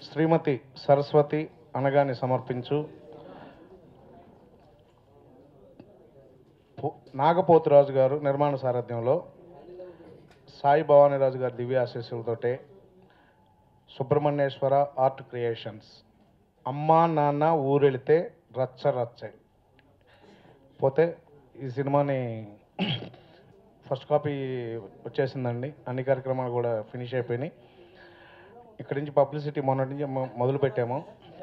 శ్రీమతి సరస్వతి అనగాని సమర్పించు నాగపోతురాజు గారు నిర్మాణ సారథ్యంలో సాయి భవానీరాజు గారి దివ్య ఆశీస్సులతోటే సుబ్రహ్మణ్యేశ్వర ఆర్ట్ క్రియేషన్స్ అమ్మా నాన్న ఊరెళితే రచ్చ రచ్చ పోతే ఈ సినిమాని ఫస్ట్ కాపీ వచ్చేసిందండి. అన్ని కార్యక్రమాలు కూడా ఫినిష్ అయిపోయినాయి. ఇక్కడి నుంచి పబ్లిసిటీ మొన్నటి నుంచి మొదలు పెట్టాము.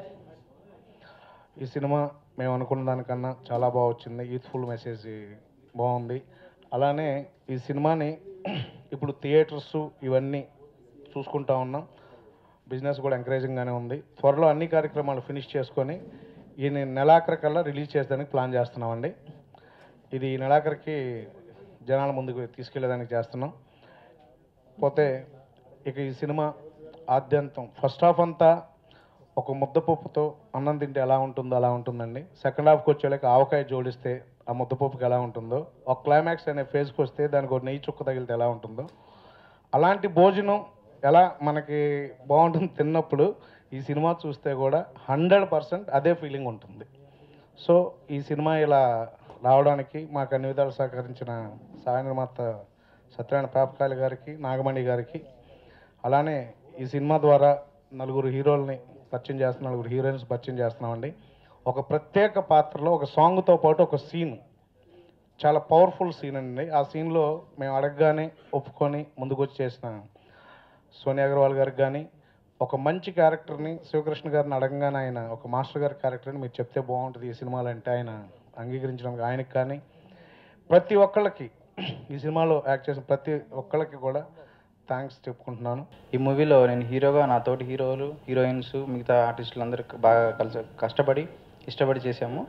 ఈ సినిమా మేము అనుకున్న దానికన్నా చాలా బాగా వచ్చింది. యూత్ఫుల్ మెసేజ్ బాగుంది. అలానే ఈ సినిమాని ఇప్పుడు థియేటర్స్ ఇవన్నీ చూసుకుంటా ఉన్నాం. బిజినెస్ కూడా ఎంకరేజింగ్గానే ఉంది. త్వరలో అన్ని కార్యక్రమాలు ఫినిష్ చేసుకొని ఈ నెలాఖరికల్లా రిలీజ్ చేసేదానికి ప్లాన్ చేస్తున్నామండి. ఇది ఈ నెలాఖరికి జనాల ముందుకు తీసుకెళ్లేదానికి చేస్తున్నాం. పోతే ఇక ఈ సినిమా ఆద్యంతం ఫస్ట్ హాఫ్ అంతా ఒక ముద్దపప్పుతో అన్నం తింటే ఎలా ఉంటుందో అలా ఉంటుందండి. సెకండ్ హాఫ్కి వచ్చేలాక ఆవకాయ జోడిస్తే ఆ ముద్దపప్పుకి ఎలా ఉంటుందో, ఒక క్లైమాక్స్ అనే ఫేజ్కి వస్తే దానికి ఒక నెయ్యి చుక్క తగిలితే ఎలా ఉంటుందో, అలాంటి భోజనం ఎలా మనకి బాగుంటుంది తిన్నప్పుడు ఈ సినిమా చూస్తే కూడా 100% అదే ఫీలింగ్ ఉంటుంది. సో ఈ సినిమా ఇలా రావడానికి మాకు అన్ని విధాలు సహకరించిన సహాయ నిర్మాత సత్యనారాయణ పాపకాయలు గారికి, నాగమణి గారికి, అలానే ఈ సినిమా ద్వారా నలుగురు హీరోల్ని పరిచయం చేస్తున్నాం, నలుగురు హీరోయిన్స్ పరిచయం చేస్తున్నామండి. ఒక ప్రత్యేక పాత్రలో ఒక సాంగ్తో పాటు ఒక సీన్, చాలా పవర్ఫుల్ సీన్ అండి. ఆ సీన్లో మేము అడగగానే ఒప్పుకొని ముందుకు వచ్చి చేసిన సోనియా అగర్వాల్ గారికి కానీ, ఒక మంచి క్యారెక్టర్ని శివకృష్ణ గారిని అడగగానే ఆయన ఒక మాస్టర్ గారి క్యారెక్టర్ని మీరు చెప్తే బాగుంటుంది ఈ సినిమాలో అంటే ఆయన అంగీకరించడానికి ఆయనకి కానీ, ప్రతి ఒక్కళ్ళకి ఈ సినిమాలో యాక్ట్ చేసిన ప్రతి ఒక్కళ్ళకి కూడా థ్యాంక్స్ చెప్పుకుంటున్నాను. ఈ మూవీలో నేను హీరోగా నా తోటి హీరోయిన్స్ మిగతా ఆర్టిస్టులు అందరూ బాగా కష్టపడి ఇష్టపడి చేశాము.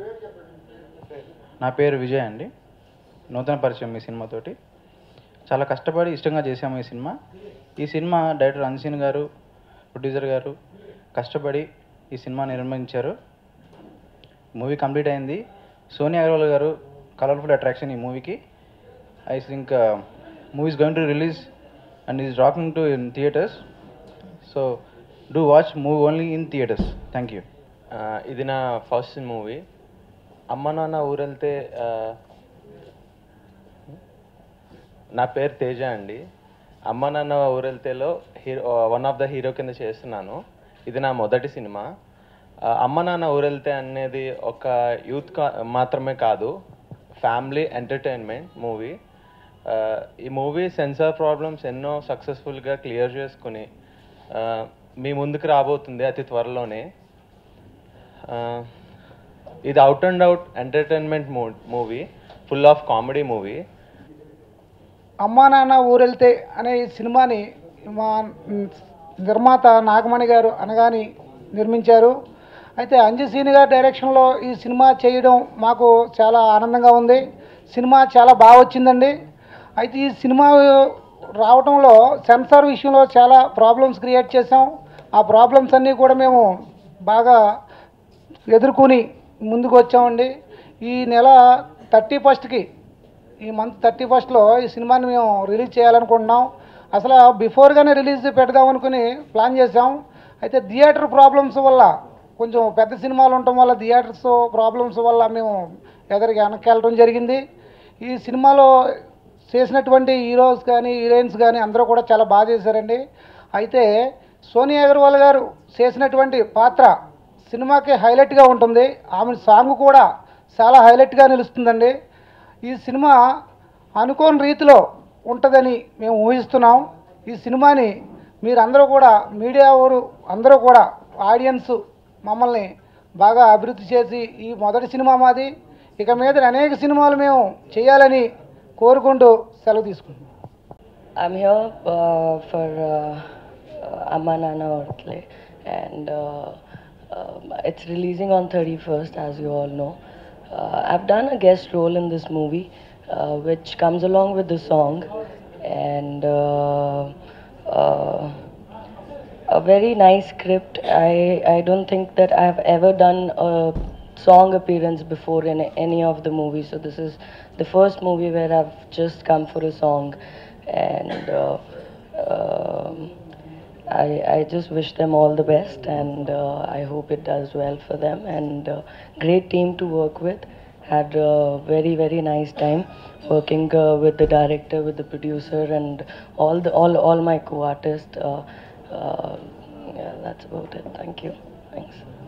నా పేరు విజయ్ అండి. నూతన పరిచయం ఈ సినిమాతోటి. చాలా కష్టపడి ఇష్టంగా చేశాము ఈ సినిమా డైరెక్టర్ అన్సీన్ గారు, ప్రొడ్యూసర్ గారు కష్టపడి ఈ సినిమా నిర్మించారు. మూవీ కంప్లీట్ అయింది. సోనియా అగర్వాల్ గారు కలర్ఫుల్ అట్రాక్షన్ ఈ మూవీకి. I think movie is going to release and is rocking to in theaters, so do watch movie only in theaters. Thank you. ఇది నా ఫస్ట్ మూవీ. అమ్మ నాన్న ఊరెళ్తే నా పేరు తేజ అండి. అమ్మ నాన్న ఊరెళ్తేలో వన్ ఆఫ్ ద హీరో కింద చేస్తున్నాను. ఇది నా మొదటి సినిమా. అమ్మ నాన్న ఊరెళ్తే అనేది ఒక యూత్ మాత్రమే కాదు, ఫ్యామిలీ ఎంటర్టైన్మెంట్ మూవీ. ఈ మూవీ సెన్సార్ ప్రాబ్లమ్స్ ఎన్నో సక్సెస్ఫుల్గా క్లియర్ చేసుకుని మీ ముందుకు రాబోతుంది అతి త్వరలోనే. ఇది out and out entertainment movie, full of comedy movie. Amma Nanna ఊరెళ్తే అనే ఈ సినిమాని మా నిర్మాత నాగమణి గారు అనగాని నిర్మించారు. అయితే అంజసీని గారి డైరెక్షన్లో ఈ సినిమా చేయడం మాకు చాలా ఆనందంగా ఉంది. సినిమా చాలా బాగా వచ్చిందండి. అయితే ఈ సినిమా రావడంలో సెన్సార్ విషయంలో చాలా ప్రాబ్లమ్స్ క్రియేట్ చేసాం. ఆ ప్రాబ్లమ్స్ అన్నీ కూడా మేము బాగా ఎదుర్కొని ముందుకు వచ్చామండి. ఈ నెల 31కి, ఈ మంత్ 31లో ఈ సినిమాని మేము రిలీజ్ చేయాలనుకుంటున్నాం. అసలు బిఫోర్గానే రిలీజ్ పెడదాం అనుకుని ప్లాన్ చేసాం. అయితే థియేటర్ ప్రాబ్లమ్స్ వల్ల, కొంచెం పెద్ద సినిమాలు ఉండటం వల్ల థియేటర్స్ ప్రాబ్లమ్స్ వల్ల మేము వెనక్కి వెళ్ళడం జరిగింది. ఈ సినిమాలో చేసినటువంటి హీరోస్ కానీ హీరోయిన్స్ కానీ అందరూ కూడా చాలా బాగా చేశారండి. అయితే సోనియా అగర్వాల్ గారు చేసినటువంటి పాత్ర సినిమాకి హైలైట్గా ఉంటుంది. ఆమె సాంగ్ కూడా చాలా హైలైట్గా నిలుస్తుందండి. ఈ సినిమా అనుకోని రీతిలో ఉంటుందని మేము ఊహిస్తున్నాం. ఈ సినిమాని మీరందరూ కూడా, మీడియా వారు అందరూ కూడా, ఆడియన్స్ మమ్మల్ని బాగా అభివృద్ధి చేసి, ఈ మొదటి సినిమా మాది, ఇక మీద అనేక సినిమాలు మేము చేయాలని కోరుకుంటూ సెలవు తీసుకుంటున్నాం. I'm here for Amma Nana Ortle, and it's releasing on 31st, as you all know. I've done a guest role in this movie, which comes along with the song, and a very nice script. I don't think that I've ever done a song appearance before in any of the movies, so this is the first movie where I've just come for a song, and I just wish them all the best, and I hope it does well for them. And great team to work with. Had a very nice time working with the director, with the producer, and all my co-artists. Yeah, that's about it. Thank you. Thanks.